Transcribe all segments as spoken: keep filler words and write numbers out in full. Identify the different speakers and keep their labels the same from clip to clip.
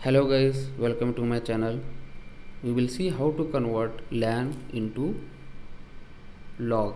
Speaker 1: Hello guys, welcome to my channel. We will see how to convert lan into log.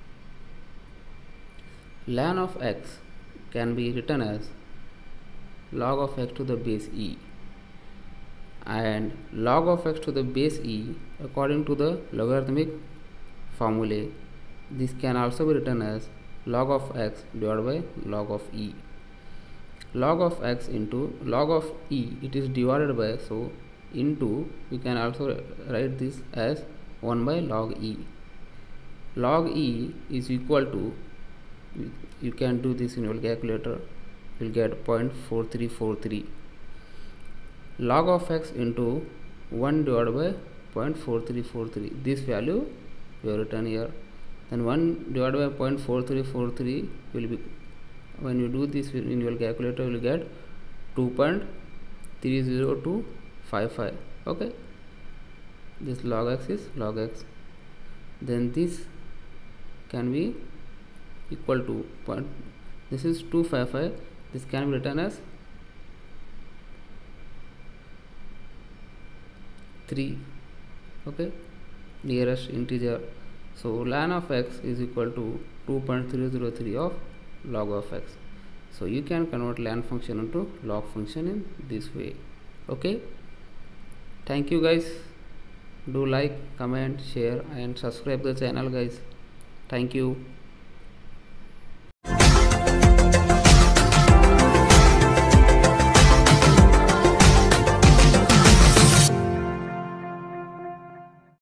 Speaker 1: Lan of x can be written as log of x to the base e, and log of x to the base e according to the logarithmic formulae. This can also be written as log of x divided by log of e. Log of x into log of e, it is divided by, so into, you can also write this as one by log e. Log e is equal to, you can do this in your calculator, you will get zero point four three four three. Log of x into one divided by zero point four three four three, this value we have written here. Then one divided by zero point four three four three will be, when you do this in your calculator, you will get two point three zero two five five. Okay, this log x is log x. Then this can be equal to point, this is two hundred fifty-five, this can be written as three. Okay, nearest integer. So lan of x is equal to two point three zero three of log of x. So you can convert lan function into log function in this way. Okay, thank you guys. Do like, comment, share and subscribe the channel guys. Thank you.